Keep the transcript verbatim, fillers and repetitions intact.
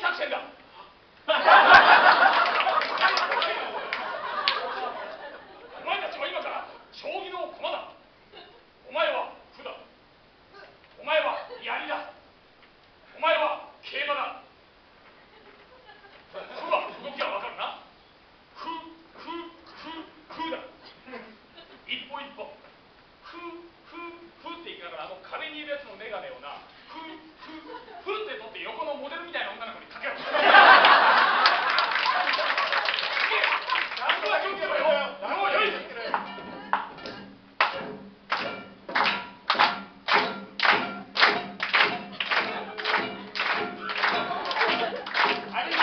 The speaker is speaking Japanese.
作戦だ。お前たちは今から将棋の駒だ。お前は歩だ。お前は槍だ。お前は競馬だ。歩は動きはわかるな。ふ、ふ、ふ、ふだ。一歩一歩。ふ、ふ、ふって言いながら、あの壁にいるやつのメガネをな、ふ、ふ、ふって取って横のモデルみたいな女の子にかけろ。なんとか気をつけろよ。もうよい。あり